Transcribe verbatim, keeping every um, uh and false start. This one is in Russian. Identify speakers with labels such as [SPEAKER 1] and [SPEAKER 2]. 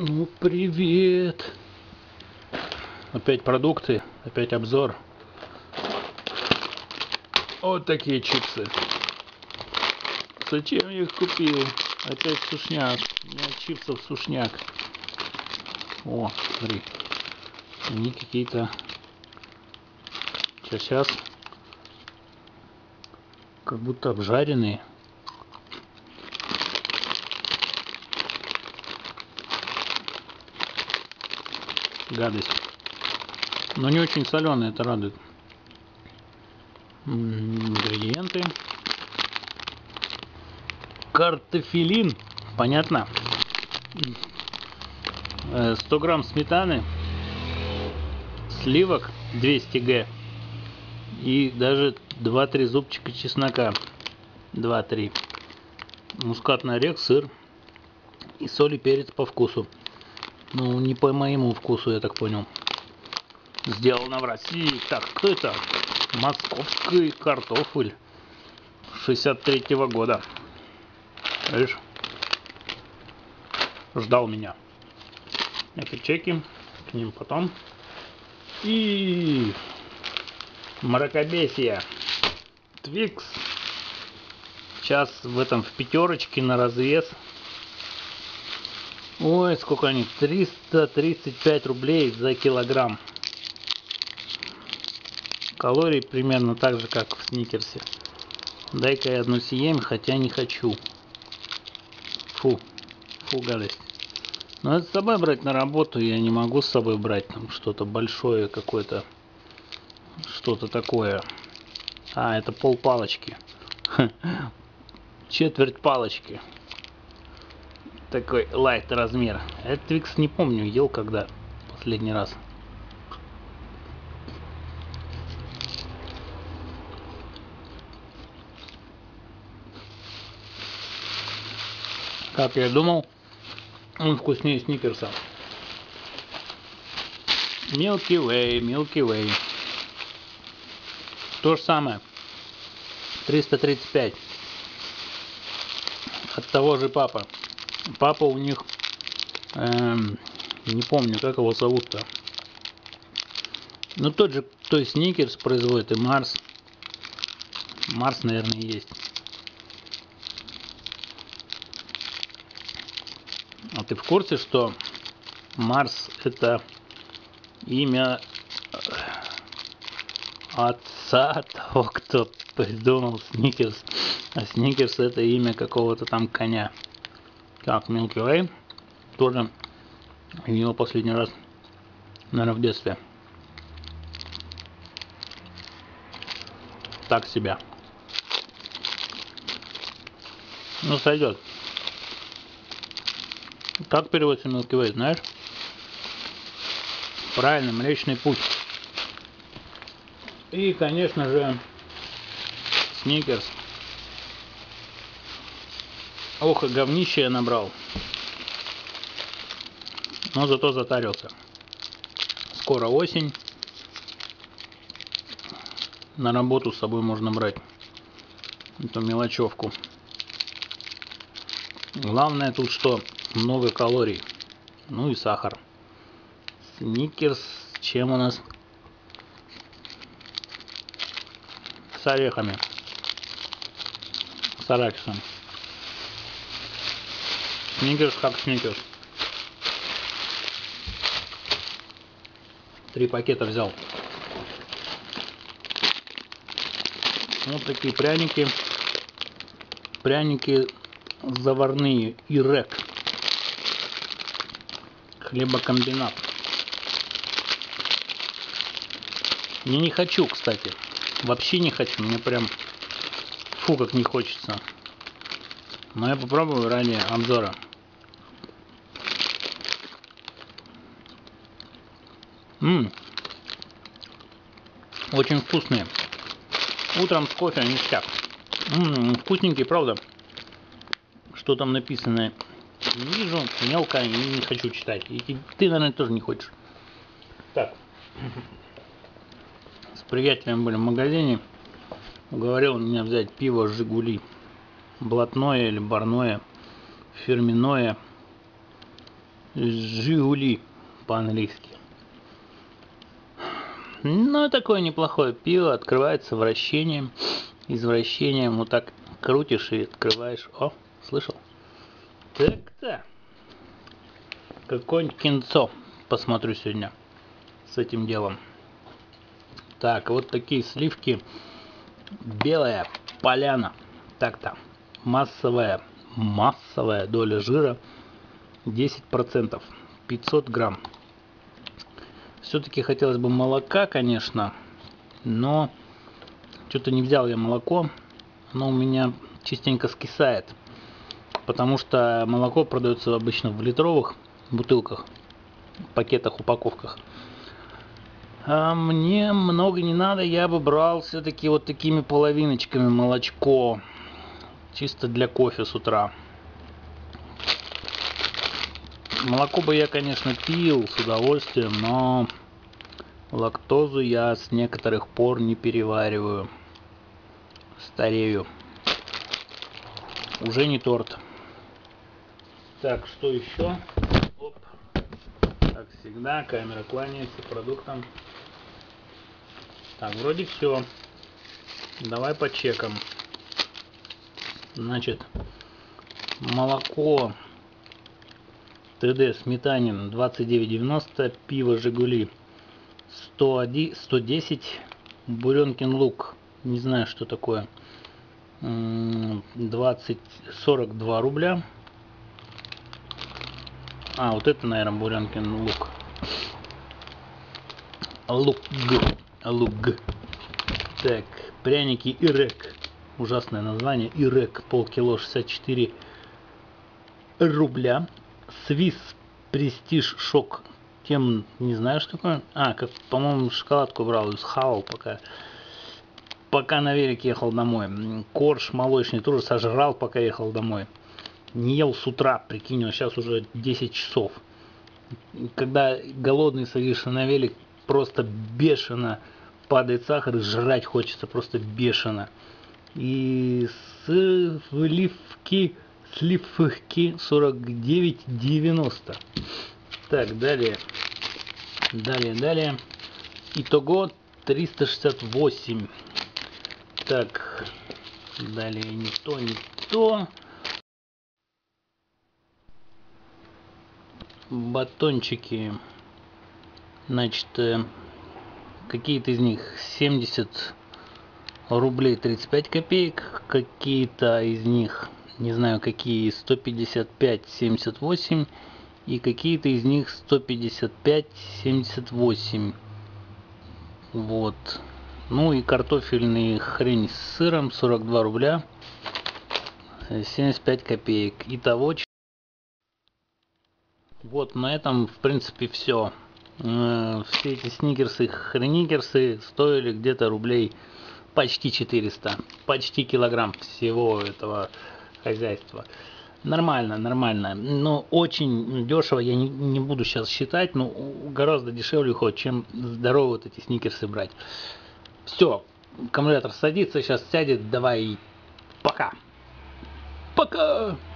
[SPEAKER 1] Ну, привет. Опять продукты, опять обзор. Вот такие чипсы. Зачем я их купил? Опять сушняк. У меня чипсов сушняк. О, смотри. Они какие-то... Сейчас, сейчас. Как будто обжаренные. Гадость. Но не очень соленые, это радует. Ингредиенты. Картофелин. Понятно. сто грамм сметаны. Сливок двести грамм. И даже два-три зубчика чеснока. два-три. Мускатный орех, сыр. И соль и перец по вкусу. Ну, не по моему вкусу, я так понял. Сделано в России. Так, кто это? Московский картофель шестьдесят третьего года. Видишь? Ждал меня. Это чеки. К ним потом. И мракобесие. Твикс. Сейчас в этом в пятерочке на развес. Ой, сколько они? триста тридцать пять рублей за килограмм. Калорий примерно так же, как в Сникерсе. Дай-ка я одну съем, хотя не хочу. Фу. Фу, гадость. Но это с собой брать на работу я не могу с собой брать. Там что-то большое какое-то. Что-то такое. А, это пол палочки. Четверть палочки. Такой лайт размер. Этот Твикс не помню, ел когда последний раз. Как я думал, он вкуснее Сникерса. Milky Way, Milky Way. То же самое. триста тридцать пять. От того же папа. Папа у них, эм, не помню, как его зовут-то. Ну, тот же, то есть Сникерс производит и Марс. Марс, наверное, есть. А ты в курсе, что Марс это имя отца того, кто придумал Сникерс? А Сникерс это имя какого-то там коня. Как Milky Way, тоже видел последний раз, наверное, в детстве. Так себя. Ну, сойдет. Как переводится Milky Way, знаешь? Правильно, Млечный Путь. И, конечно же, Сникерс. Ох, и говнище я набрал. Но зато затарился. Скоро осень. На работу с собой можно брать эту мелочевку. Главное тут что? Много калорий. Ну и сахар. Сникерс. Чем у нас? С орехами. С арахисом. Сникерс как Сникерс. Три пакета взял. Вот такие пряники. Пряники заварные. Ирек. Хлебокомбинат. Я не хочу, кстати. Вообще не хочу. Мне прям фу, как не хочется. Но я попробую ради обзора. Ммм. Очень вкусные. Утром с кофе ништяк. Ммм, вкусненькие, правда. Что там написано? Не вижу, мелко и не хочу читать. И ты, наверное, тоже не хочешь. Так. С приятелем были в магазине. Уговорил меня взять пиво Жигули. Блатное или барное. Фирменное. Жигули по-английски. Ну, такое неплохое пиво. Открывается вращением. Из вращения вот так крутишь и открываешь. О, слышал? Так-то. Какое-нибудь кинцо посмотрю сегодня с этим делом. Так, вот такие сливки. Белая поляна. Так-то. Массовая. Массовая доля жира. десять процентов. пятьсот грамм. Все-таки хотелось бы молока, конечно. Но что-то не взял я молоко. Оно у меня частенько скисает. Потому что молоко продается обычно в литровых бутылках, пакетах, упаковках. А мне много не надо, я бы брал все-таки вот такими половиночками молочко. Чисто для кофе с утра. Молоко бы я, конечно, пил с удовольствием, но лактозу я с некоторых пор не перевариваю. Старею. Уже не торт. Так, что еще? Оп. Как всегда, камера кланяется продуктам. Так, вроде все. Давай почекаем. Значит, молоко ТД Сметанин двадцать девять девяносто, пиво Жигули сто один, сто десять, Буренкин лук, не знаю, что такое, двадцать, сорок два рубля. А, вот это, наверное, Буренкин лук. Лук. Лук. Так, пряники Ирек. Ужасное название. Ирек. Полкило, шестьдесят четыре рубля. Свис Престиж Шок. Тем не знаю, что такое. А, как, по-моему, шоколадку брал. Схавал пока. Пока на велике ехал домой. Корж молочный тоже сожрал, пока ехал домой. Не ел с утра, прикинь, а сейчас уже десять часов. Когда голодный садишься на велик, просто бешено падает сахар, и жрать хочется просто бешено. И сливки, сливки сорок девять девяносто. Так, далее. Далее, далее. Итого триста шестьдесят восемь. Так, далее не то, не то. Батончики, значит, какие-то из них семьдесят рублей тридцать пять копеек, какие-то из них, не знаю какие, сто пятьдесят пять семьдесят восемь, и какие-то из них сто пятьдесят пять семьдесят восемь. Вот. Ну и картофельный хрень с сыром сорок два рубля семьдесят пять копеек. Итого. Вот на этом, в принципе, все. Все эти сникерсы, хреникерсы стоили где-то рублей почти четыреста. Почти килограмм всего этого хозяйства. Нормально, нормально. Но очень дешево, я не, не буду сейчас считать, но гораздо дешевле хоть, чем здоровые вот эти сникерсы брать. Все, аккумулятор садится, сейчас сядет, давай, пока. Пока.